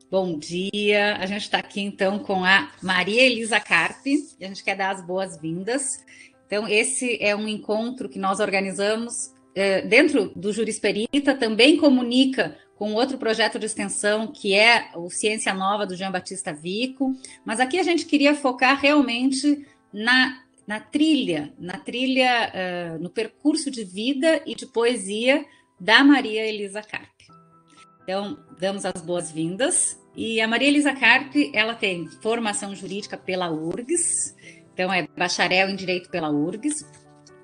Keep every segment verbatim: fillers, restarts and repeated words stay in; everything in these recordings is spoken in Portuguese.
Bom dia, a gente está aqui então com a Maria Elisa Carpe e a gente quer dar as boas-vindas. Então, esse é um encontro que nós organizamos eh, dentro do Jurisperita, também comunica com outro projeto de extensão que é o Ciência Nova do Jean Batista Vico, mas aqui a gente queria focar realmente na, na trilha, na trilha, uh, no percurso de vida e de poesia da Maria Elisa Carpe. Então, damos as boas-vindas. E a Maria Elisa Carpe, ela tem formação jurídica pela U R G S, então é bacharel em Direito pela U R G S.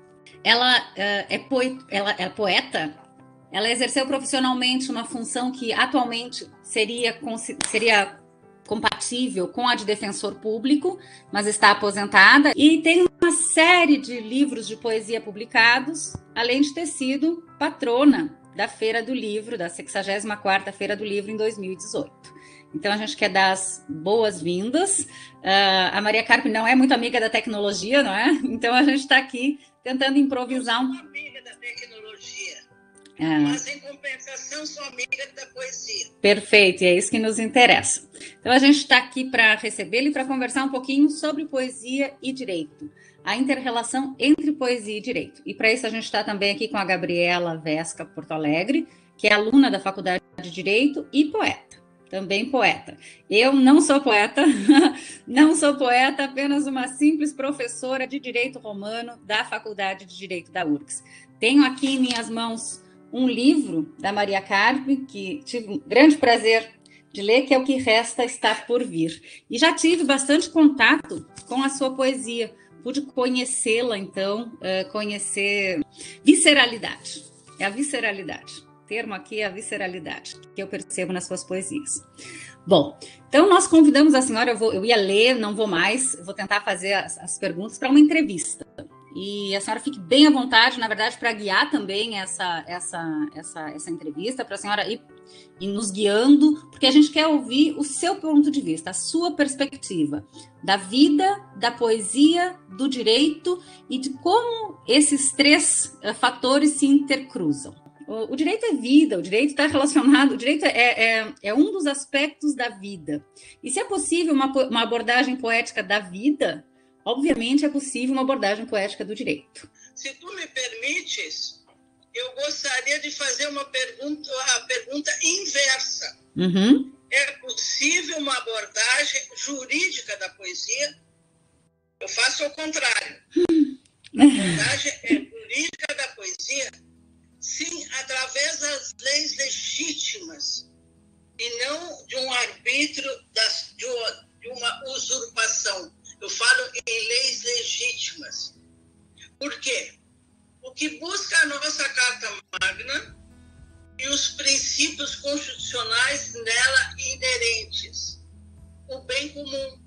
Ela, uh, é, poeta, ela é poeta, ela exerceu profissionalmente uma função que atualmente seria, seria compatível com a de defensor público, mas está aposentada e tem uma série de livros de poesia publicados, além de ter sido patrona da Feira do Livro, da sexagésima quarta Feira do Livro em dois mil e dezoito. Então, a gente quer dar as boas-vindas. Uh, a Maria Carpe não é muito amiga da tecnologia, não é? Então, a gente está aqui tentando improvisar. Eu sou amiga da tecnologia, é. Mas, em compensação, sou amiga da poesia. Perfeito, e é isso que nos interessa. Então, a gente está aqui para recebê-lo e para conversar um pouquinho sobre poesia e direito, a inter-relação entre poesia e direito. E para isso a gente está também aqui com a Gabriela Vesca Porto Alegre, que é aluna da Faculdade de Direito e poeta, também poeta. Eu não sou poeta, não sou poeta, apenas uma simples professora de Direito Romano da Faculdade de Direito da U R G S. Tenho aqui em minhas mãos um livro da Maria Carpe, que tive um grande prazer de ler, que é O que Resta Está por Vir. E já tive bastante contato com a sua poesia, pude conhecê-la, então, uh, conhecer visceralidade. É a visceralidade. O termo aqui é a visceralidade, que eu percebo nas suas poesias. Bom, então nós convidamos a senhora, eu, vou, eu ia ler, não vou mais, vou tentar fazer as, as perguntas para uma entrevista. E a senhora fique bem à vontade, na verdade, para guiar também essa, essa, essa, essa entrevista, para a senhora ir, ir nos guiando, porque a gente quer ouvir o seu ponto de vista, a sua perspectiva da vida, da poesia, do direito e de como esses três uh, fatores se intercruzam. O, o direito é vida, o direito está relacionado, o direito é, é, é um dos aspectos da vida. E se é possível uma, uma abordagem poética da vida, obviamente é possível uma abordagem poética do direito. Se tu me permites, eu gostaria de fazer uma pergunta, a pergunta inversa. Uhum. É possível uma abordagem jurídica da poesia? Eu faço ao contrário. A abordagem é jurídica da poesia, sim, através das leis legítimas e não de um arbítrio, das, de, uma, de uma usurpação. Eu falo em leis legítimas. Por quê? O que busca a nossa Carta Magna e os princípios constitucionais nela inerentes. O bem comum.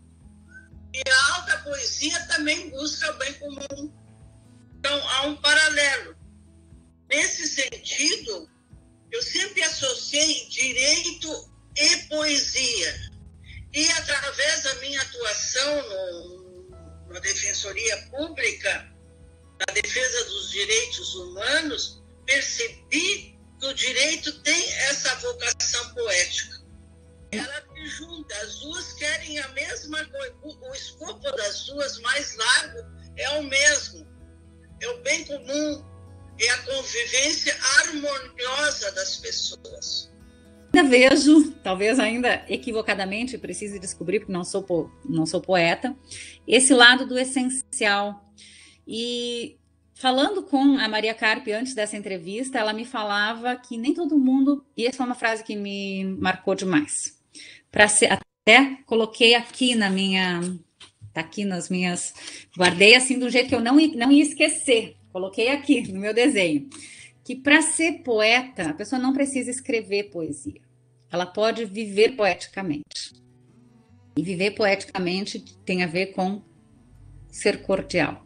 E a alta poesia também busca o bem comum. Então, há um paralelo. Nesse sentido, eu sempre associei direito e poesia. E, através da minha atuação no, na Defensoria Pública, na defesa dos direitos humanos, percebi que o direito tem essa vocação poética. Ela se junta, as duas querem a mesma coisa, o, o escopo das duas mais largo é o mesmo, é o bem comum, é a convivência harmoniosa das pessoas. Ainda vejo, talvez ainda equivocadamente, precise descobrir, porque não sou, po, não sou poeta, esse lado do essencial. E falando com a Maria Carpe antes dessa entrevista, ela me falava que nem todo mundo, e essa foi uma frase que me marcou demais, para ser, até coloquei aqui na minha, tá aqui nas minhas, guardei assim de um jeito que eu não, não ia esquecer, coloquei aqui no meu desenho, que para ser poeta, a pessoa não precisa escrever poesia, ela pode viver poeticamente. E viver poeticamente tem a ver com ser cordial.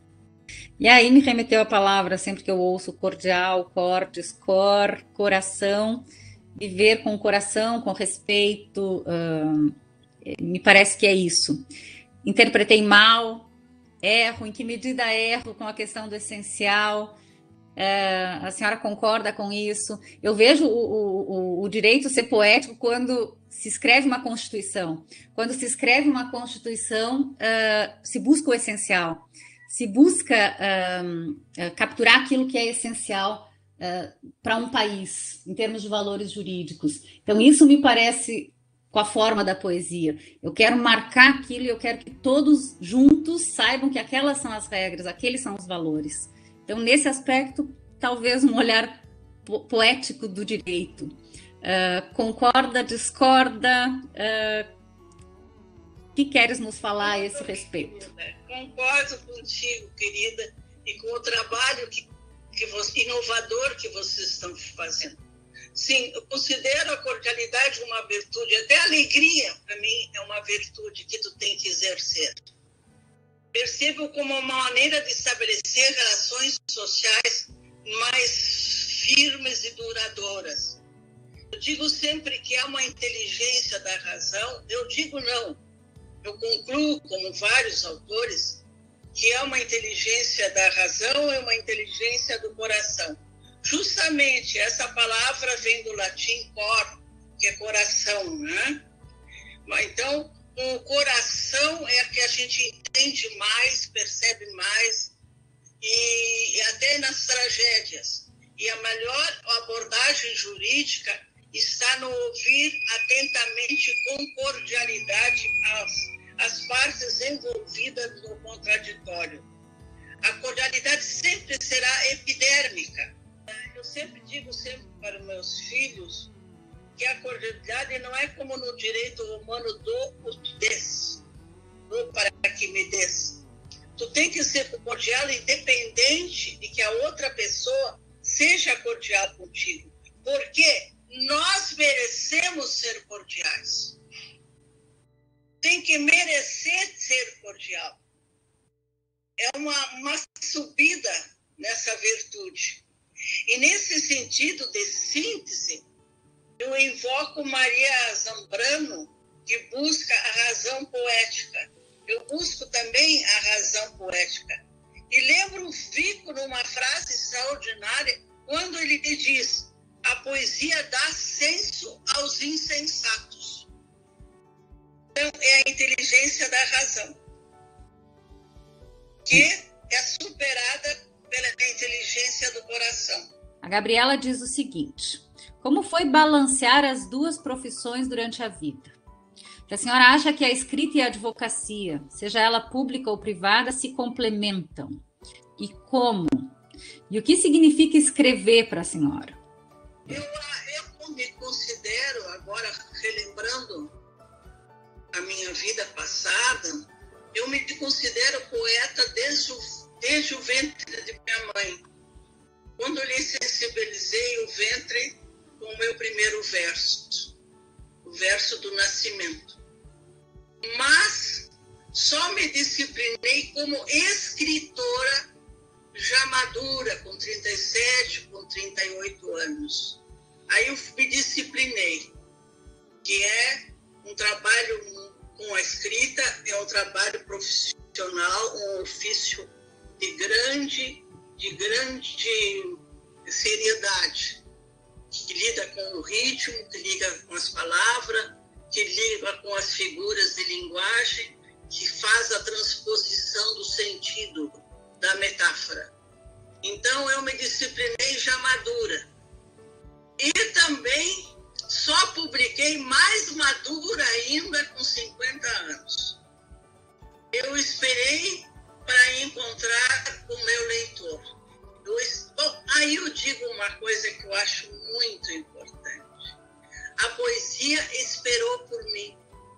E aí me remeteu a palavra, sempre que eu ouço cordial, cortes, cor, coração, viver com o coração, com respeito, hum, me parece que é isso. Interpretei mal, erro, em que medida erro com a questão do essencial. É, a senhora concorda com isso? Eu vejo o, o, o direito ser poético quando se escreve uma Constituição. Quando se escreve uma Constituição, uh, se busca o essencial, se busca uh, uh, capturar aquilo que é essencial uh, para um país, em termos de valores jurídicos. Então, isso me parece com a forma da poesia. Eu quero marcar aquilo e eu quero que todos juntos saibam que aquelas são as regras, aqueles são os valores. Então, nesse aspecto, talvez um olhar po- poético do direito. Uh, concorda, discorda? O uh, que queres nos falar a esse respeito? Concordo contigo, querida, e com o trabalho que, que você, inovador que vocês estão fazendo. Sim, eu considero a cordialidade uma virtude, até a alegria, para mim, é uma virtude que tu tem que exercer. Percebo como uma maneira de estabelecer relações sociais mais firmes e duradouras. Eu digo sempre que há uma inteligência da razão, eu digo não, eu concluo, como vários autores, que é uma inteligência da razão e uma inteligência do coração. Justamente essa palavra vem do latim cor, que é coração, né? Então, o coração é que a gente entende mais, percebe mais, e, e até nas tragédias. E a melhor abordagem jurídica está no ouvir atentamente, com cordialidade, as, as partes envolvidas no contraditório. A cordialidade sempre será epidérmica. Eu sempre digo sempre para os meus filhos que a cordialidade não é como no direito romano do o des, do para que me des. Tu tem que ser cordial independente de que a outra pessoa seja cordial contigo, porque nós merecemos ser cordiais. Tem que merecer ser cordial. É uma, uma subida nessa virtude. E nesse sentido de síntese, eu invoco Maria Zambrano, que busca a razão poética. Eu busco também a razão poética. E lembro, fico numa frase extraordinária, quando ele diz: a poesia dá senso aos insensatos. Então, é a inteligência da razão, que é superada pela inteligência do coração. A Gabriela diz o seguinte: como foi balancear as duas profissões durante a vida? A senhora acha que a escrita e a advocacia, seja ela pública ou privada, se complementam? E como? E o que significa escrever para a senhora? Eu, eu me considero, agora relembrando a minha vida passada, eu me considero poeta desde o, desde o ventre de minha mãe. Quando eu lhe sensibilizei o ventre com o meu primeiro verso, o verso do nascimento. Mas só me disciplinei como escritora já madura, com trinta e sete, com trinta e oito anos. Aí eu me disciplinei, que é um trabalho com a escrita, é um trabalho profissional, um ofício de grande, de grande seriedade, que lida com o ritmo, que lida com as palavras, que lida com as figuras de linguagem, que faz a transposição do sentido da metáfora. Então, eu me disciplinei já madura. E também só publiquei mais madura ainda com cinquenta anos. Eu esperei para encontrar o meu leitor. Eu, bom, aí eu digo uma coisa que eu acho muito importante. A poesia esperou por mim.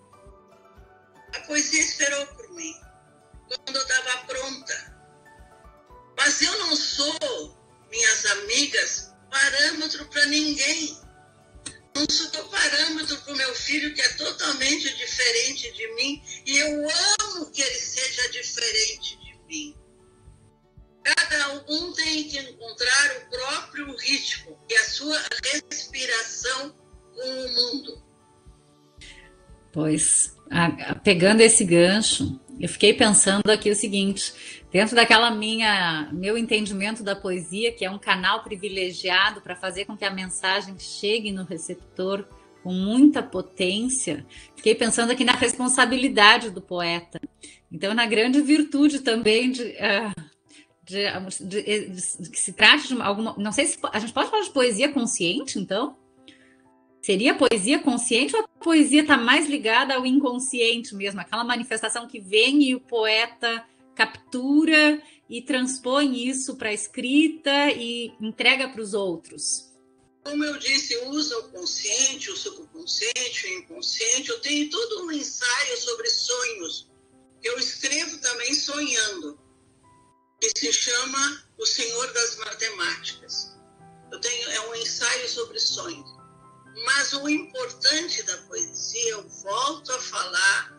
A poesia esperou por mim. Quando eu estava pronta. Mas eu não sou, minhas amigas, parâmetro para ninguém. Não sou parâmetro para o meu filho, que é totalmente diferente de mim, e eu amo que ele seja diferente de mim. Cada um tem que encontrar o próprio ritmo e a sua respiração com o mundo. Pois, a, a, pegando esse gancho, Eu fiquei pensando aqui o seguinte, dentro daquela minha, meu entendimento da poesia, que é um canal privilegiado para fazer com que a mensagem chegue no receptor com muita potência, fiquei pensando aqui na responsabilidade do poeta. Então, na grande virtude também de, uh, de, de, de, de que se trate de alguma... Não sei se a gente pode falar de poesia consciente, então? Seria poesia consciente ou a poesia está mais ligada ao inconsciente mesmo? Aquela manifestação que vem e o poeta captura e transpõe isso para a escrita e entrega para os outros? Como eu disse, usa o consciente, o subconsciente, o inconsciente. Eu tenho todo um ensaio sobre sonhos. Eu escrevo também sonhando, que se chama O Senhor das Matemáticas. Eu tenho, é um ensaio sobre sonhos. Mas o importante da poesia, eu volto a falar,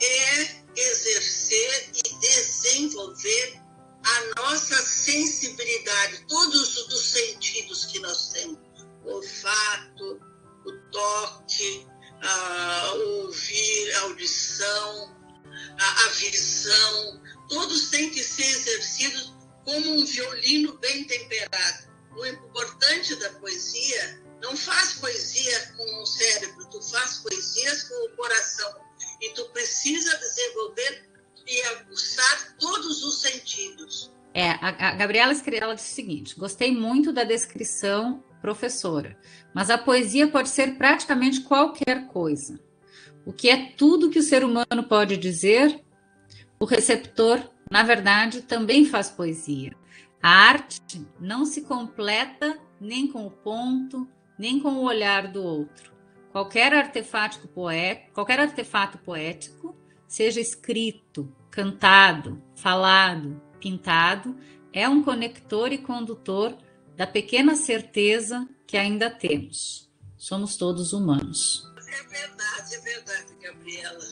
é exercer e desenvolver a nossa sensibilidade, todos os sentidos que nós temos. O olfato, o toque, a, o ouvir, a audição, a, a visão, todos têm que ser exercidos como um violino bem temperado. O importante da poesia, não faz poesia com o cérebro, tu faz poesias com o coração. E tu precisa desenvolver e aguçar todos os sentidos. É, a, a Gabriela ela disse o seguinte, gostei muito da descrição professora, mas a poesia pode ser praticamente qualquer coisa. O que é tudo que o ser humano pode dizer, o receptor, na verdade, também faz poesia. A arte não se completa nem com o ponto, nem com o olhar do outro. Qualquer artefato poético, qualquer artefato poético, seja escrito, cantado, falado, pintado, é um conector e condutor da pequena certeza que ainda temos. Somos todos humanos. É verdade, é verdade, Gabriela.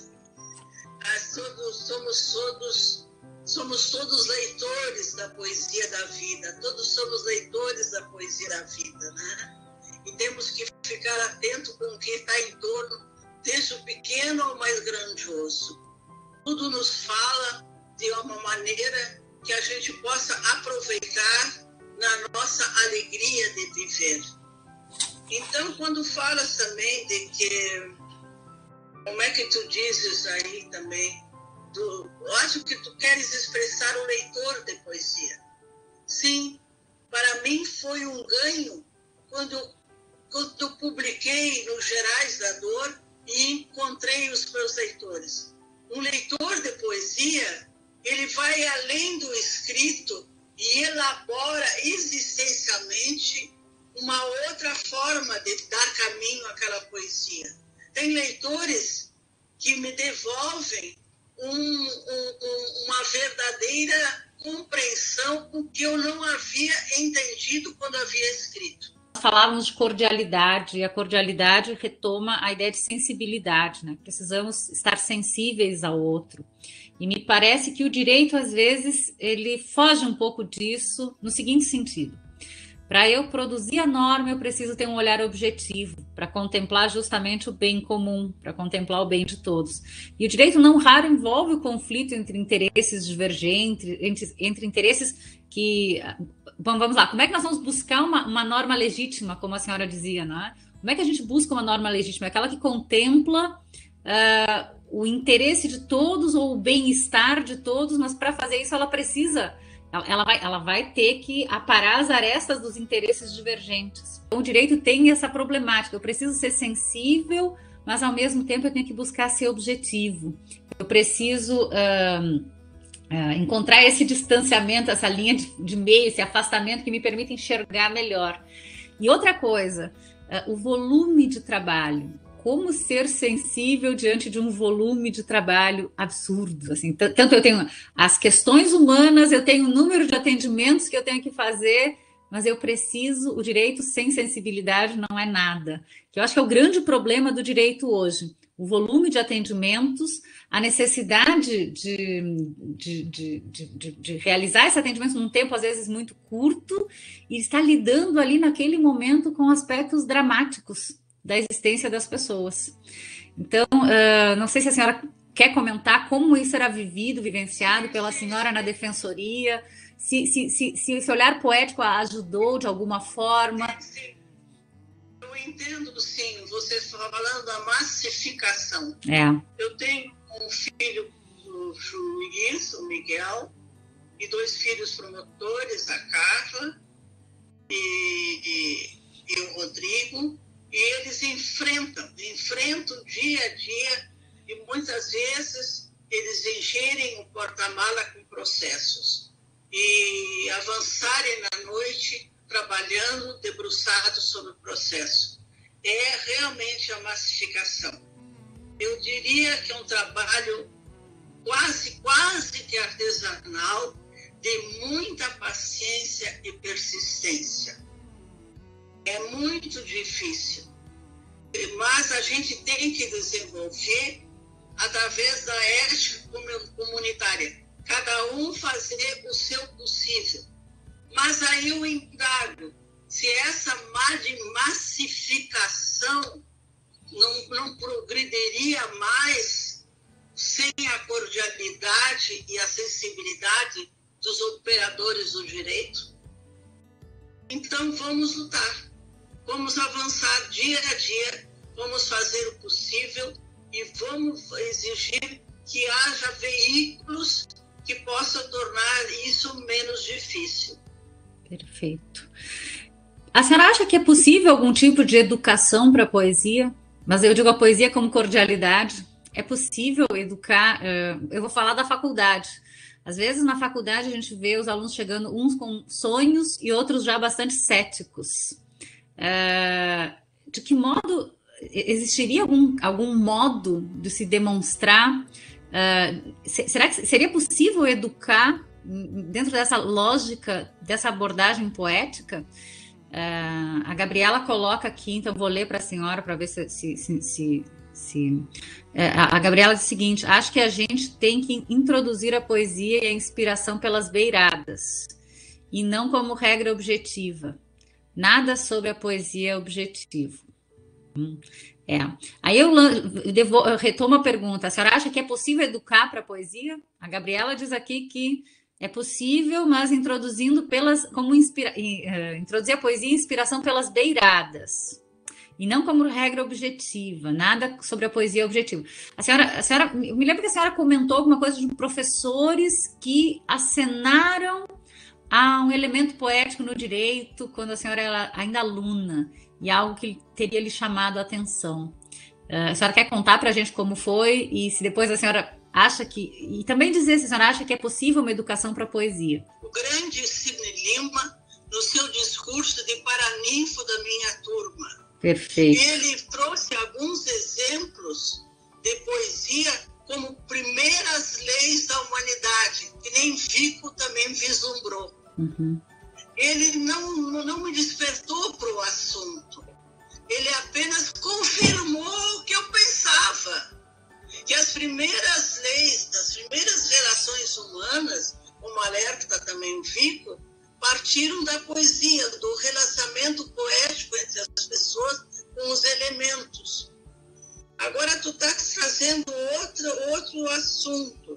Nós todos, somos, todos, somos todos leitores da poesia da vida. Todos somos leitores da poesia da vida, né? E temos que ficar atento com o que está em torno, desde o pequeno ao mais grandioso. Tudo nos fala de uma maneira que a gente possa aproveitar na nossa alegria de viver. Então, quando falas também de que, como é que tu dizes aí também, tu, eu acho que tu queres expressar o leitor de poesia. Sim, para mim foi um ganho quando eu, quando eu publiquei nos Gerais da Dor e encontrei os meus leitores. Um leitor de poesia, ele vai além do escrito e elabora existencialmente uma outra forma de dar caminho àquela poesia. Tem leitores que me devolvem um, um, um, uma verdadeira compreensão do que eu não havia entendido quando havia escrito. Falávamos de cordialidade, e a cordialidade retoma a ideia de sensibilidade, né? Precisamos estar sensíveis ao outro. E me parece que o direito, às vezes, ele foge um pouco disso no seguinte sentido. Para eu produzir a norma, eu preciso ter um olhar objetivo, para contemplar justamente o bem comum, para contemplar o bem de todos. E o direito não raro envolve o conflito entre interesses divergentes, entre, entre interesses que... Bom, vamos lá, como é que nós vamos buscar uma, uma norma legítima, como a senhora dizia, não é? Como é que a gente busca uma norma legítima? Aquela que contempla uh, o interesse de todos ou o bem-estar de todos, mas para fazer isso ela precisa... Ela vai, ela vai ter que aparar as arestas dos interesses divergentes. Então, o direito tem essa problemática. Eu preciso ser sensível, mas ao mesmo tempo eu tenho que buscar ser objetivo. Eu preciso uh, uh, encontrar esse distanciamento, essa linha de, de meio, esse afastamento que me permite enxergar melhor. E outra coisa, uh, o volume de trabalho. Como ser sensível diante de um volume de trabalho absurdo, assim, tanto eu tenho as questões humanas, eu tenho o número de atendimentos que eu tenho que fazer, mas eu preciso, o direito sem sensibilidade não é nada, que eu acho que é o grande problema do direito hoje, o volume de atendimentos, a necessidade de, de, de, de, de realizar esse atendimento num tempo, às vezes, muito curto, e estar lidando ali naquele momento com aspectos dramáticos da existência das pessoas. Então, uh, não sei se a senhora quer comentar como isso era vivido, vivenciado pela senhora na defensoria? Se, se, se, se esse olhar poético a ajudou de alguma forma? Sim, eu entendo, sim, você falando da massificação. É. Eu tenho um filho do juiz, o Miguel, e dois filhos promotores, a Carla e, e, e o Rodrigo, e eles enfrentam, enfrentam dia a dia, e muitas vezes eles encherem o porta-mala com processos e avançarem na noite trabalhando debruçados sobre o processo. É realmente a massificação. Eu diria que é um trabalho quase, quase que artesanal, de muita paciência e persistência. É muito difícil, mas a gente tem que desenvolver através da ética comunitária, cada um fazer o seu possível. Mas aí eu indago, se essa massificação não, não progrediria mais sem a cordialidade e a sensibilidade dos operadores do direito? Então vamos lutar, vamos avançar dia a dia, vamos fazer o possível e vamos exigir que haja veículos que possam tornar isso menos difícil. Perfeito. A senhora acha que é possível algum tipo de educação para a poesia? Mas eu digo a poesia como cordialidade. É possível educar? Eu vou falar da faculdade. Às vezes na faculdade a gente vê os alunos chegando uns com sonhos e outros já bastante céticos. De que modo existiria algum, algum modo de se demonstrar? Será que seria possível educar dentro dessa lógica, dessa abordagem poética? Uh, a Gabriela coloca aqui, então vou ler para a senhora para ver se... se, se, se, se uh, a Gabriela diz o seguinte: acho que a gente tem que introduzir a poesia e a inspiração pelas beiradas, e não como regra objetiva. Nada sobre a poesia é objetivo. Hum, é. Aí eu, devo, eu retomo a pergunta: a senhora acha que é possível educar para a poesia? A Gabriela diz aqui que é possível, mas introduzindo pelas, como inspira, uh, introduzir a poesia e inspiração pelas beiradas, e não como regra objetiva, nada sobre a poesia objetiva. A senhora, a senhora, eu me lembro que a senhora comentou alguma coisa de professores que acenaram a um elemento poético no direito quando a senhora era ainda aluna, e algo que teria lhe chamado a atenção. Uh, a senhora quer contar para a gente como foi, e se depois a senhora acha que... E também dizer se a senhora acha que é possível uma educação para a poesia. O grande Sidney Lima, no seu discurso de paraninfo da minha turma. Perfeito. Ele trouxe alguns exemplos de poesia como primeiras leis da humanidade, que nem Vico também vislumbrou. Uhum. Ele não, não me despertou para o assunto. Ele apenas confirmou o que eu pensava. Que as primeiras leis, das primeiras relações humanas, como alerta também o Vico, partiram da poesia, do relacionamento poético entre as pessoas com os elementos. Agora tu está trazendo outro, outro assunto,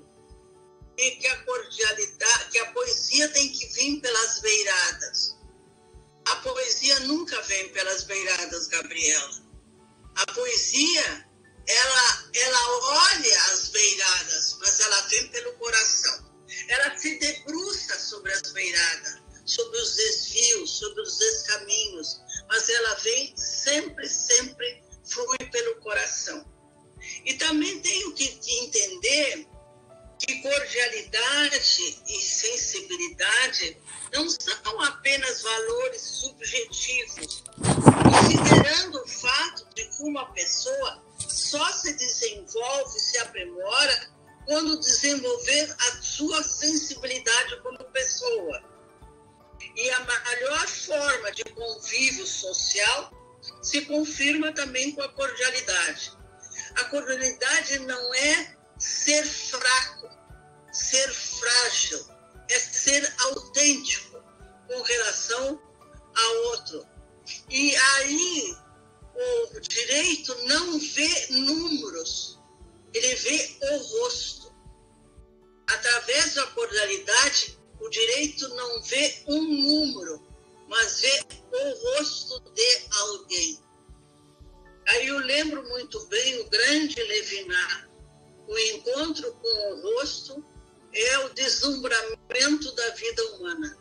e que a cordialidade, que a poesia tem que vir pelas beiradas. A poesia nunca vem pelas beiradas, Gabriela. A poesia... Ela, ela olha as beiradas, mas ela vem pelo coração. Ela se debruça sobre as beiradas, sobre os desvios, sobre os descaminhos, mas ela vem sempre, sempre flui pelo coração. E também tenho que entender que cordialidade e sensibilidade não são apenas valores subjetivos, considerando o fato de que uma pessoa só se desenvolve, se aprimora quando desenvolver a sua sensibilidade como pessoa. E a melhor forma de convívio social se confirma também com a cordialidade. A cordialidade não é ser fraco, ser frágil, é ser autêntico com relação ao outro. E aí o direito não vê números, ele vê o rosto. Através da cordialidade, o direito não vê um número, mas vê o rosto de alguém. Aí eu lembro muito bem o grande Levinas. O encontro com o rosto é o deslumbramento da vida humana.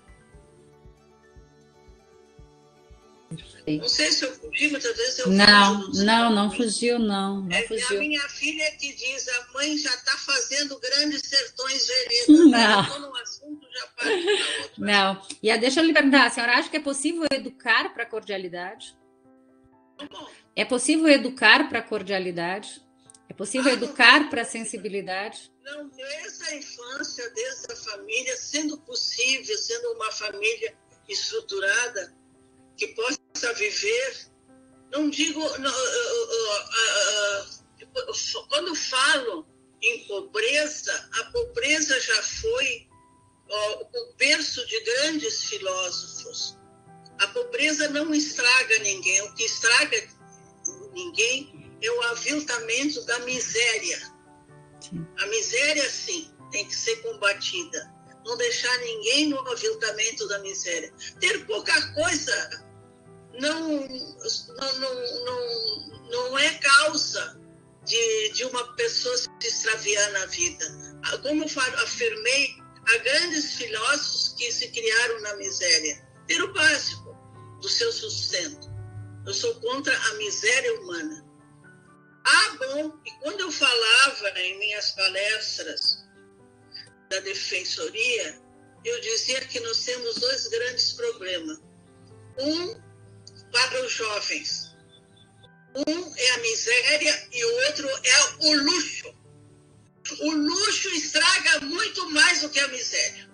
Não sei se eu fugi, muitas vezes eu Não, fujo não, não fugiu, não. não é fugiu. a minha filha que diz, a mãe já está fazendo grandes sertões veredas. Não. Eu estou num assunto, já passo para outro. Não. E a, deixa eu lhe perguntar, a senhora acha que é possível educar para a cordialidade? Bom, É possível educar para a cordialidade? É possível Ah, educar para a sensibilidade? não, desde a infância, desde a família, sendo possível, sendo uma família estruturada, que possa viver, não digo, não, uh, uh, uh, uh, quando falo em pobreza, a pobreza já foi uh, o berço de grandes filósofos. A pobreza não estraga ninguém, o que estraga ninguém é o aviltamento da miséria. Sim. A miséria, sim, tem que ser combatida. Não deixar ninguém no aviltamento da miséria. Ter pouca coisa não, não, não, não, não é causa de, de uma pessoa se extraviar na vida. Como eu afirmei, há grandes filósofos que se criaram na miséria. Ter o básico do seu sustento. Eu sou contra a miséria humana. Ah, bom, e quando eu falava em minhas palestras da defensoria, eu dizia que nós temos dois grandes problemas. Um para os jovens. Um é a miséria e o outro é o luxo. O luxo estraga muito mais do que a miséria.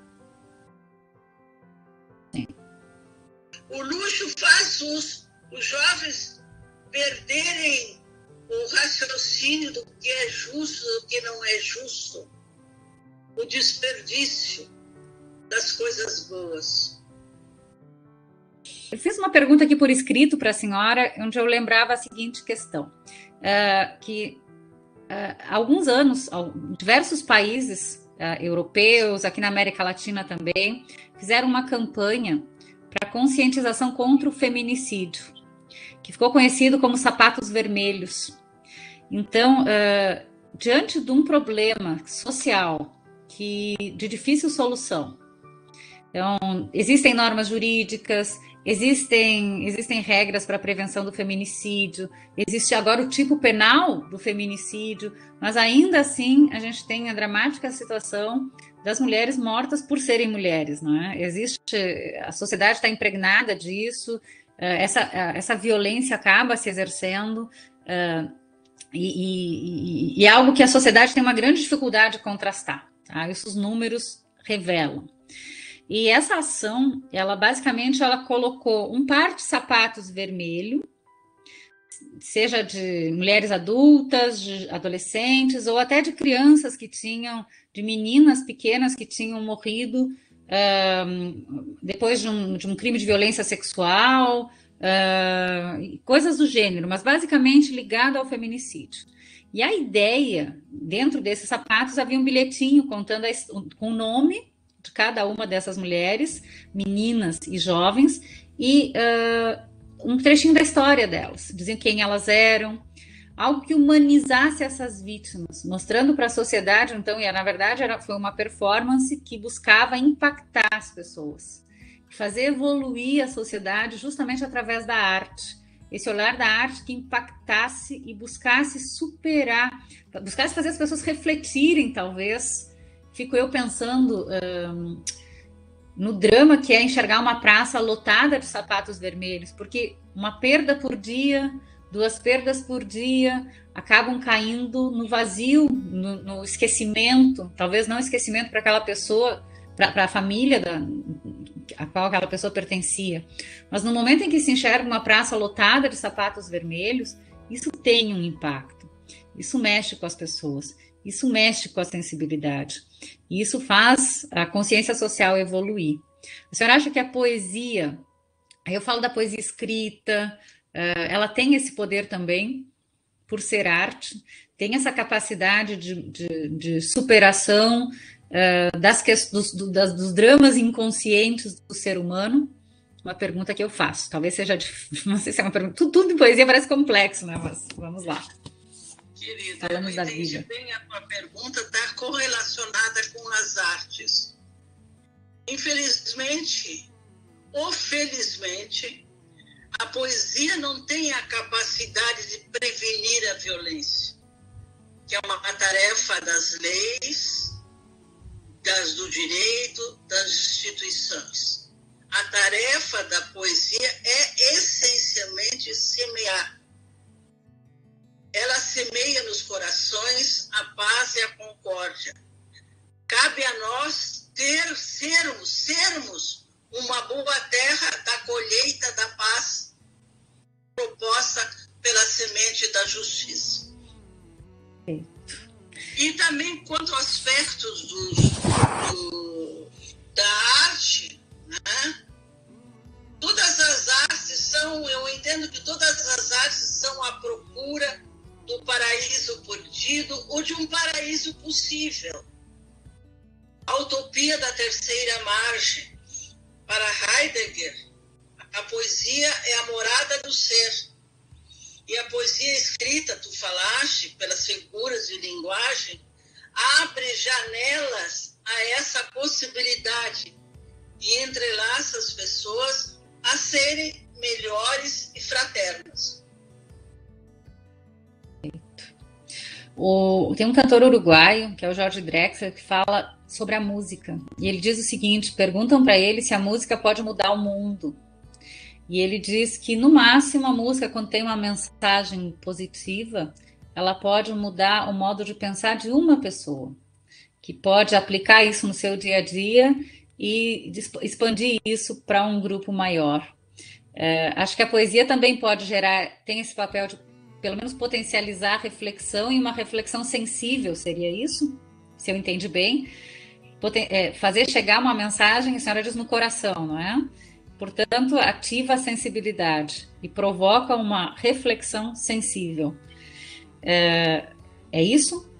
Sim. O luxo faz os, os jovens perderem o raciocínio do que é justo e do que não é justo. O desperdício das coisas boas. Eu fiz uma pergunta aqui por escrito para a senhora, onde eu lembrava a seguinte questão, uh, que uh, há alguns anos, diversos países uh, europeus, aqui na América Latina também, fizeram uma campanha para conscientização contra o feminicídio, que ficou conhecido como sapatos vermelhos. Então, uh, diante de um problema social que, de difícil solução, então, existem normas jurídicas, existem, existem regras para a prevenção do feminicídio, existe agora o tipo penal do feminicídio, mas ainda assim a gente tem a dramática situação das mulheres mortas por serem mulheres, não é? Existe, a sociedade está impregnada disso, essa, essa violência acaba se exercendo, e, e, e é algo que a sociedade tem uma grande dificuldade de contrastar, tá? Isso os números revelam. E essa ação, ela basicamente ela colocou um par de sapatos vermelho, seja de mulheres adultas, de adolescentes, ou até de crianças que tinham, de meninas pequenas que tinham morrido um, depois de um, de um crime de violência sexual, uh, coisas do gênero, mas basicamente ligado ao feminicídio. E a ideia, dentro desses sapatos, havia um bilhetinho contando a, com o nome de cada uma dessas mulheres, meninas e jovens, e uh, um trechinho da história delas, diziam quem elas eram, algo que humanizasse essas vítimas, mostrando para a sociedade, então, e na verdade era, foi uma performance que buscava impactar as pessoas, fazer evoluir a sociedade justamente através da arte, esse olhar da arte que impactasse e buscasse superar, buscasse fazer as pessoas refletirem, talvez. Fico eu pensando um, no drama que é enxergar uma praça lotada de sapatos vermelhos, porque uma perda por dia, duas perdas por dia, acabam caindo no vazio, no, no esquecimento, talvez não esquecimento para aquela pessoa, para a família da, a qual aquela pessoa pertencia, mas no momento em que se enxerga uma praça lotada de sapatos vermelhos, isso tem um impacto, isso mexe com as pessoas. Isso mexe com a sensibilidade. E isso faz a consciência social evoluir. A senhora acha que a poesia, aí eu falo da poesia escrita, ela tem esse poder também? por ser arte, tem essa capacidade de, de, de superação uh, das, dos, das, dos dramas inconscientes do ser humano? Uma pergunta que eu faço. Talvez seja difícil, não sei se é uma pergunta. Tudo, tudo em poesia parece complexo, né? Mas vamos lá. Querida, Falamos eu entendi da vida. Bem a tua pergunta, está correlacionada com as artes. Infelizmente, ou felizmente, a poesia não tem a capacidade de prevenir a violência, que é uma tarefa das leis, das do direito, das instituições. A tarefa da poesia é essencialmente semear. Ela semeia nos corações a paz e a concórdia. Cabe a nós ter, sermos, sermos uma boa terra da colheita da paz proposta pela semente da justiça. Sim. E também quanto aos aspectos do, do, da arte, né? Todas as artes são, eu entendo que todas as artes são a procura do paraíso perdido ou de um paraíso possível. A utopia da terceira margem. Para Heidegger, a poesia é a morada do ser. E a poesia escrita, tu falaste, pelas figuras de linguagem, abre janelas a essa possibilidade e entrelaça as pessoas a serem melhores e fraternas. O, tem um cantor uruguaio, que é o Jorge Drexler, que fala sobre a música. E ele diz o seguinte, perguntam para ele se a música pode mudar o mundo. E ele diz que, no máximo, a música, quando tem uma mensagem positiva, ela pode mudar o modo de pensar de uma pessoa, que pode aplicar isso no seu dia a dia e expandir isso para um grupo maior. É, acho que a poesia também pode gerar, tem esse papel de, pelo menos, potencializar a reflexão, e uma reflexão sensível, seria isso? Se eu entendi bem. Poten- é, fazer chegar uma mensagem, a senhora diz, no coração, não é? Portanto, ativa a sensibilidade e provoca uma reflexão sensível. É, é isso?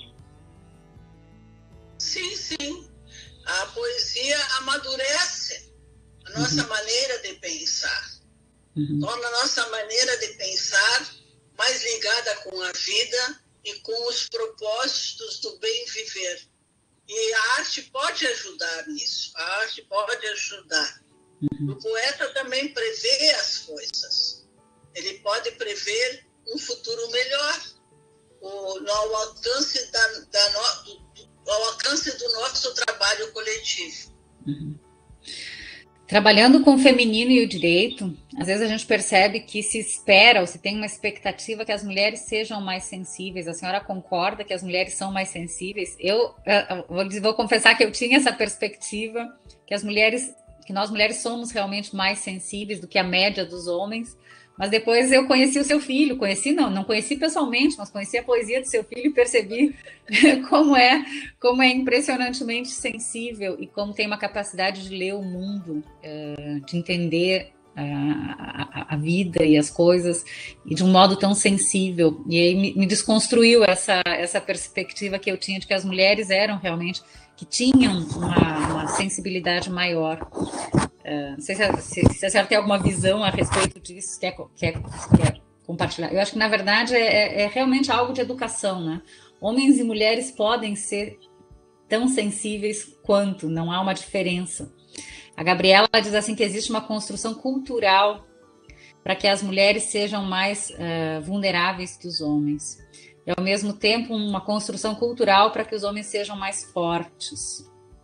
Sim, sim. A poesia amadurece a nossa uhum. maneira de pensar. Uhum. Torna a nossa maneira de pensar mais ligada com a vida e com os propósitos do bem viver. E a arte pode ajudar nisso. A arte pode ajudar. Uhum. O poeta também prevê as coisas. Ele pode prever um futuro melhor, o, no, ao, alcance da, da no, do, ao alcance do nosso trabalho coletivo. Uhum. Trabalhando com o feminino e o direito, às vezes a gente percebe que se espera ou se tem uma expectativa que as mulheres sejam mais sensíveis. A senhora concorda que as mulheres são mais sensíveis? Eu, eu vou, vou confessar que eu tinha essa perspectiva, que as mulheres, que nós mulheres somos realmente mais sensíveis do que a média dos homens. Mas depois eu conheci o seu filho, conheci não, não conheci pessoalmente, mas conheci a poesia do seu filho e percebi como é, como é impressionantemente sensível e como tem uma capacidade de ler o mundo, de entender a, a, a vida e as coisas, e de um modo tão sensível. E aí me, me desconstruiu essa, essa perspectiva que eu tinha de que as mulheres eram realmente, que tinham uma, uma sensibilidade maior. Uh, não sei se a, se, se a senhora tem alguma visão a respeito disso, quer, quer, quer compartilhar. Eu acho que, na verdade, é, é realmente algo de educação, né? Homens e mulheres podem ser tão sensíveis quanto, não há uma diferença. A Gabriela diz assim que existe uma construção cultural para que as mulheres sejam mais uh, vulneráveis que os homens. E, ao mesmo tempo, uma construção cultural para que os homens sejam mais fortes.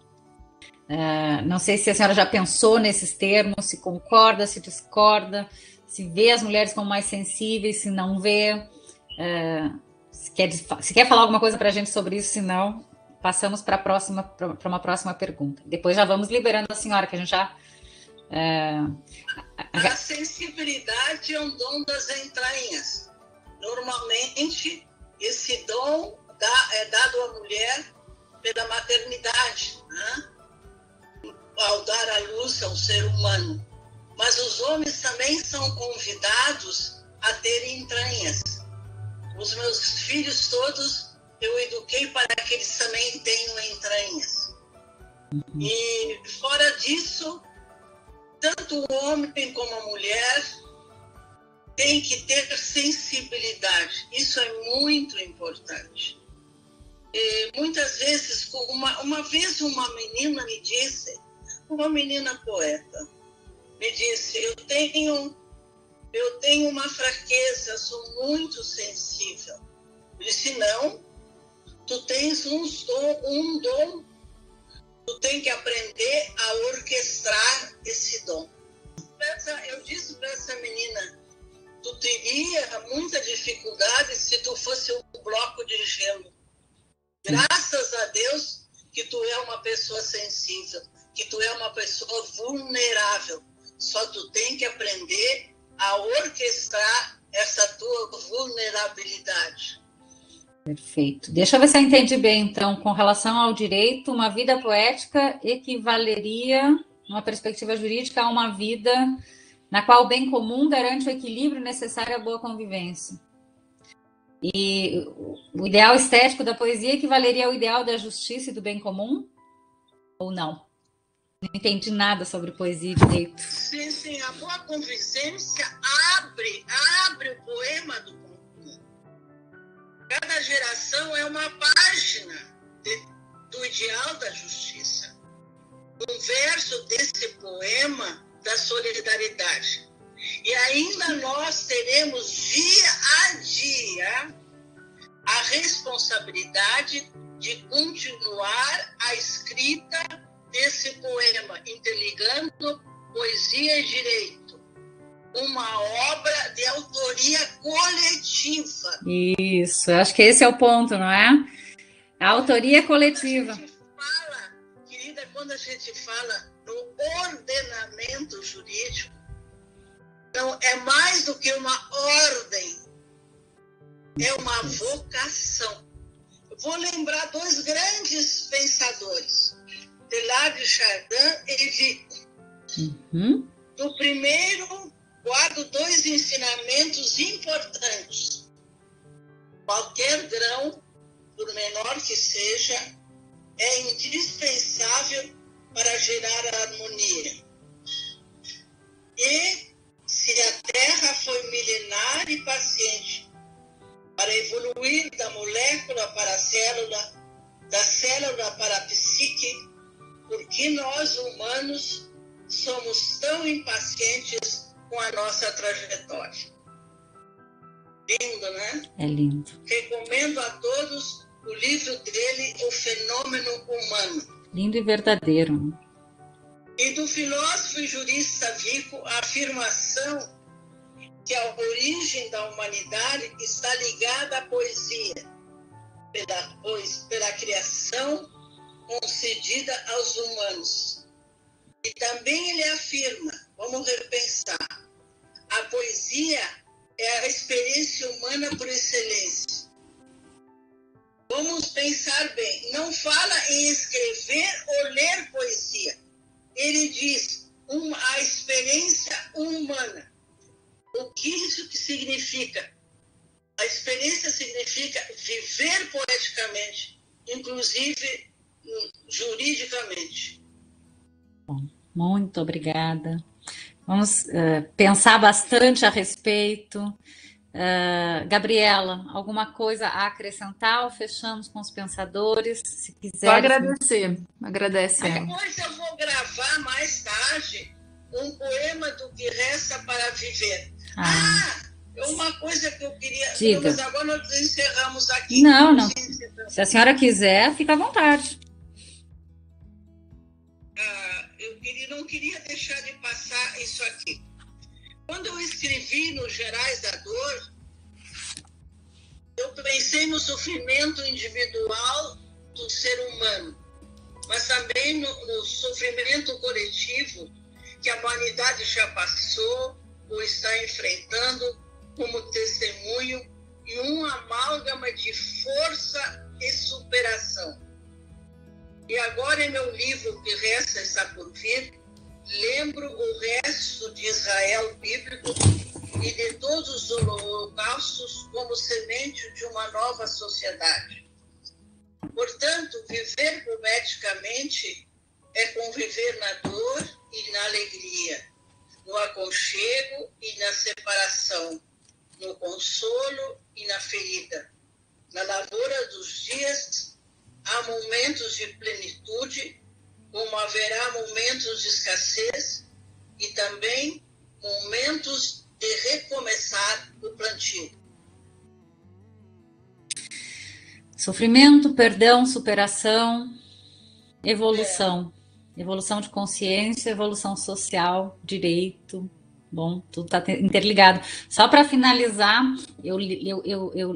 Uh, não sei se a senhora já pensou nesses termos, se concorda, se discorda, se vê as mulheres como mais sensíveis, se não vê. Uh, se, quer, se quer falar alguma coisa para a gente sobre isso, se não, passamos para próxima, para uma próxima pergunta. Depois já vamos liberando a senhora, que a gente já... Uh, a... a sensibilidade é um dom das entranhas. Normalmente, esse dom dá, é dado à mulher pela maternidade, né? Ao dar à luz ao ser humano. Mas os homens também são convidados a terem entranhas. Os meus filhos todos eu eduquei para que eles também tenham entranhas. Uhum. E fora disso, tanto o homem como a mulher tem que ter sensibilidade. Isso é muito importante. E muitas vezes, uma, uma vez uma menina me disse, uma menina poeta, me disse, eu tenho, eu tenho uma fraqueza, sou muito sensível. Eu disse, não, tu tens um dom, um dom, tu tem que aprender a orquestrar esse dom. Eu disse para essa menina, tu teria muita dificuldade se tu fosse um bloco de gelo. Graças a Deus que tu é uma pessoa sensível, que tu é uma pessoa vulnerável. Só tu tem que aprender a orquestrar essa tua vulnerabilidade. Perfeito. Deixa eu ver se eu entendi bem, então, com relação ao direito, uma vida poética equivaleria, numa perspectiva jurídica, a uma vida na qual o bem comum garante o equilíbrio necessário à boa convivência. E o ideal estético da poesia equivaleria ao ideal da justiça e do bem comum? Ou não? Não entendi nada sobre poesia e direito. Sim, sim. A boa convivência abre, abre o poema do comum. Cada geração é uma página de, do ideal da justiça. Um verso desse poema da solidariedade. E ainda nós teremos dia a dia a responsabilidade de continuar a escrita desse poema, interligando poesia e direito. Uma obra de autoria coletiva. Isso, acho que esse é o ponto, não é? A autoria coletiva. Quando a gente fala, querida, quando a gente fala no ordenamento jurídico, não é mais do que uma ordem, é uma vocação. Eu vou lembrar dois grandes pensadores, Teilhard de Chardin e Vico. Uhum. No primeiro, guardo dois ensinamentos importantes. Qualquer grão, por menor que seja, é indispensável para gerar a harmonia. E se a Terra foi milenar e paciente para evoluir da molécula para a célula, da célula para a psique, por que nós, humanos, somos tão impacientes com a nossa trajetória? Lindo, né? É lindo. Recomendo a todos o livro dele, O Fenômeno Humano. Lindo e verdadeiro. E do filósofo e jurista Vico, a afirmação que a origem da humanidade está ligada à poesia, pela, pois, pela criação concedida aos humanos. E também ele afirma, vamos repensar, a poesia é a experiência humana por excelência. Vamos pensar bem, não fala em escrever ou ler poesia. Ele diz uma, a experiência humana. O que isso que significa? A experiência significa viver poeticamente, inclusive juridicamente. Bom, muito obrigada. Vamos uh, pensar bastante a respeito. Uh, Gabriela, alguma coisa a acrescentar ou fechamos com os pensadores? Se quiser. Só agradecer. Agradece. Depois eu vou gravar mais tarde um poema do que resta para viver. Ah, ah uma coisa que eu queria. Diga. Mas agora nós encerramos aqui. Não, não. Se a senhora quiser, fica à vontade. Ah, eu queria, não queria deixar de passar isso aqui. Quando eu escrevi no Gerais da Dor, eu pensei no sofrimento individual do ser humano, mas também no, no sofrimento coletivo que a humanidade já passou ou está enfrentando como testemunho e um amálgama de força e superação. E agora, em meu livro, O que Resta Está por Vir, lembro o resto de Israel bíblico e de todos os holocaustos como semente de uma nova sociedade. Portanto, viver poeticamente é conviver na dor e na alegria, no aconchego e na separação, no consolo e na ferida. Na lavoura dos dias, há momentos de plenitude, como haverá momentos de escassez e também momentos de recomeçar o plantio. Sofrimento, perdão, superação, evolução. É. Evolução de consciência, evolução social, direito. Bom, tudo está interligado. Só para finalizar, eu, eu, eu, eu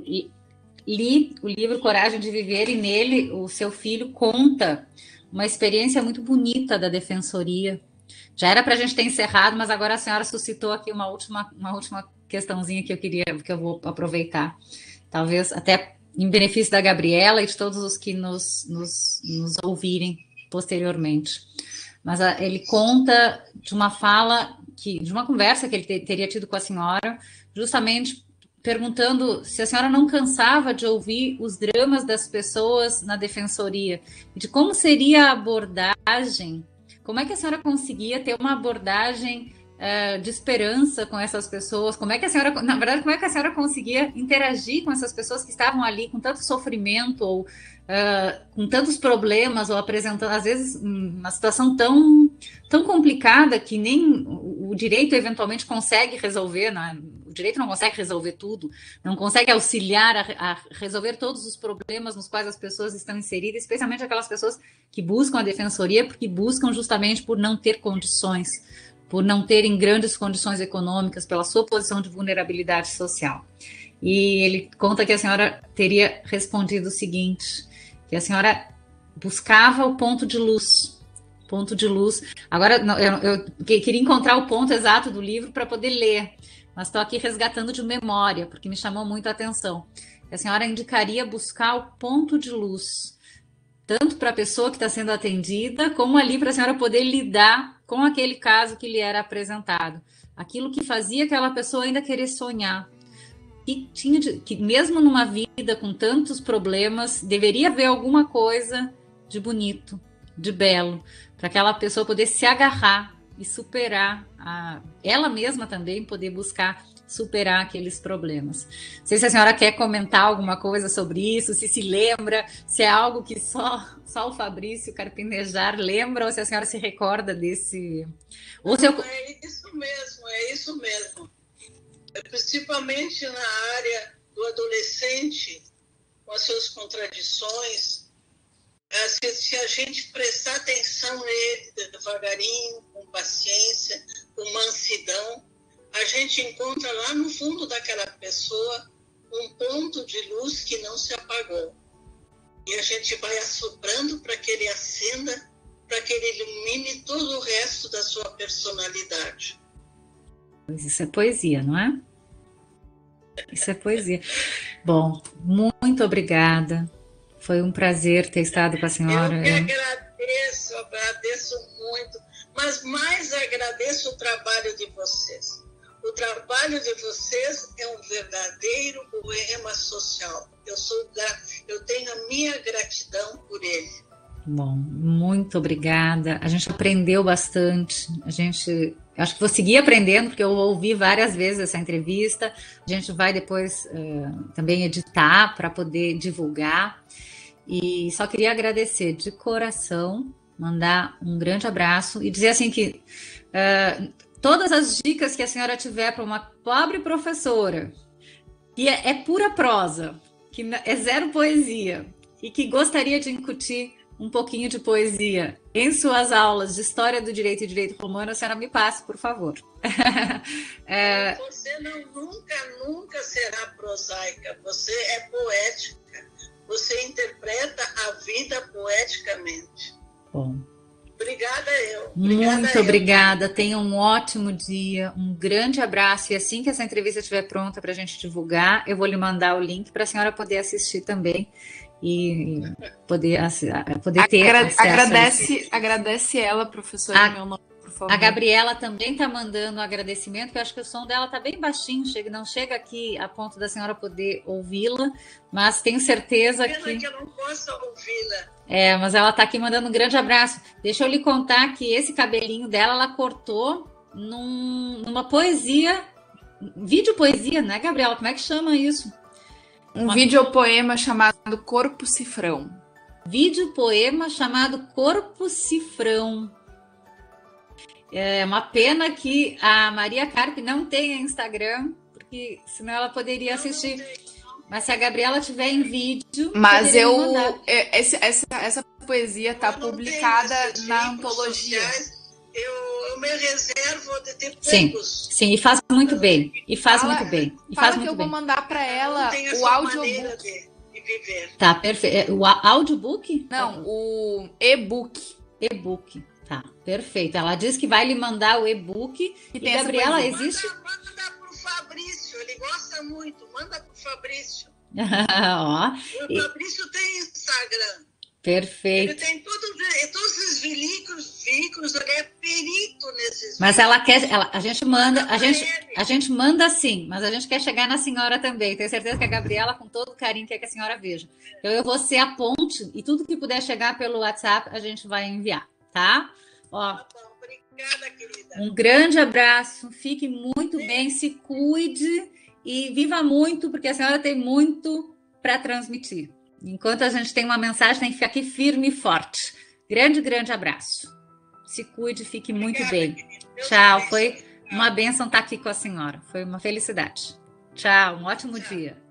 li o livro Coragem de Viver e nele o seu filho conta uma experiência muito bonita da defensoria. Já era para a gente ter encerrado, mas agora a senhora suscitou aqui uma última, uma última questãozinha que eu queria, que eu vou aproveitar. Talvez até em benefício da Gabriela e de todos os que nos, nos, nos ouvirem posteriormente. Mas a, ele conta de uma fala, que, de uma conversa que ele te, teria tido com a senhora, justamente perguntando se a senhora não cansava de ouvir os dramas das pessoas na defensoria, e de como seria a abordagem, como é que a senhora conseguia ter uma abordagem uh, de esperança com essas pessoas, como é que a senhora, na verdade, como é que a senhora conseguia interagir com essas pessoas que estavam ali com tanto sofrimento, ou uh, com tantos problemas, ou apresentando, às vezes, uma situação tão, tão complicada que nem o direito eventualmente consegue resolver, né? O direito não consegue resolver tudo, não consegue auxiliar a, a resolver todos os problemas nos quais as pessoas estão inseridas, especialmente aquelas pessoas que buscam a defensoria, porque buscam justamente por não ter condições, por não terem grandes condições econômicas, pela sua posição de vulnerabilidade social. E ele conta que a senhora teria respondido o seguinte, que a senhora buscava o ponto de luz, ponto de luz. Agora, eu, eu queria encontrar o ponto exato do livro para poder ler, mas estou aqui resgatando de memória, porque me chamou muito a atenção. A senhora indicaria buscar o ponto de luz, tanto para a pessoa que está sendo atendida, como ali para a senhora poder lidar com aquele caso que lhe era apresentado. Aquilo que fazia aquela pessoa ainda querer sonhar. Que, tinha de, que mesmo numa vida com tantos problemas, deveria haver alguma coisa de bonito, de belo, para aquela pessoa poder se agarrar e superar, a, ela mesma também poder buscar superar aqueles problemas. Não sei se a senhora quer comentar alguma coisa sobre isso, se se lembra, se é algo que só, só o Fabrício Carpinejar lembra, ou se a senhora se recorda desse... Ou se eu... É isso mesmo, é isso mesmo. É principalmente na área do adolescente, com as suas contradições, se, se a gente prestar atenção nele devagarinho, com paciência, com mansidão, a gente encontra lá no fundo daquela pessoa um ponto de luz que não se apagou. E a gente vai assoprando para que ele acenda, para que ele ilumine todo o resto da sua personalidade. Isso é poesia, não é? Isso é poesia. Bom, muito obrigada. Foi um prazer ter estado com a senhora. Eu que agradeço, agradeço muito, mas mais agradeço o trabalho de vocês. O trabalho de vocês é um verdadeiro poema social. Eu, sou, eu tenho a minha gratidão por ele. Bom, muito obrigada. A gente aprendeu bastante. A gente, acho que vou seguir aprendendo, porque eu ouvi várias vezes essa entrevista. A gente vai depois uh, também editar para poder divulgar. E só queria agradecer de coração, mandar um grande abraço e dizer assim que uh, todas as dicas que a senhora tiver para uma pobre professora, que é, é pura prosa, que é zero poesia e que gostaria de incutir um pouquinho de poesia em suas aulas de História do Direito e Direito Romano, a senhora me passe, por favor. é... Você não, nunca, nunca será prosaica, você é poética. Você interpreta a vida poeticamente. Bom. Obrigada eu. Obrigada Muito eu. obrigada. Tenha um ótimo dia, um grande abraço. E assim que essa entrevista estiver pronta para a gente divulgar, eu vou lhe mandar o link para a senhora poder assistir também e poder, poder ter Agra acesso agradece, agradece ela, professora, a... meu nome, por favor. A Gabriela também está mandando um agradecimento, que eu acho que o som dela está bem baixinho, chega, não chega aqui a ponto da senhora poder ouvi-la, mas tenho certeza Pena que... que eu não posso ouvi-la. É, mas ela está aqui mandando um grande abraço. Deixa eu lhe contar que esse cabelinho dela, ela cortou num, numa poesia, vídeo poesia, né, Gabriela? Como é que chama isso? Um Uma... videopoema chamado Corpo Cifrão. Vídeo poema chamado Corpo Cifrão. É uma pena que a Maria Carpe não tenha Instagram, porque senão ela poderia assistir. Mas se a Gabriela tiver em vídeo... Mas eu... Esse, essa, essa poesia está publicada na antologia. Sociais, eu, eu me reservo de ter sim, poucos. Sim, e faz muito bem. E faz fala, muito bem. E fala faz que muito eu bem. vou mandar para ela o audiobook. De, de viver. Tá, perfeito. O audiobook? Não, o e-book. E-book. Tá, perfeito. Ela disse que vai lhe mandar o e-book. E, e Gabriela, existe... Manda, manda pro Fabrício, ele gosta muito. Manda pro Fabrício. Ó, o e... Fabrício tem Instagram. Perfeito. Ele tem todos, todos esses veículos, veículos, ele é perito nesses. Mas ela quer, ela, a gente manda, a gente, a gente manda sim, mas a gente quer chegar na senhora também. Tenho certeza que a Gabriela, com todo o carinho, quer que a senhora veja. Então eu vou ser a ponte e tudo que puder chegar pelo WhatsApp a gente vai enviar, tá? Ó. Tá bom, obrigada, querida. Um grande abraço, fique muito sim. bem, se cuide e viva muito, porque a senhora tem muito para transmitir. Enquanto a gente tem uma mensagem, tem que ficar aqui firme e forte. Grande, grande abraço. Se cuide, fique muito Obrigada, bem. Tchau, foi uma bênção estar aqui com a senhora. Foi uma felicidade. Tchau, um ótimo Tchau. dia.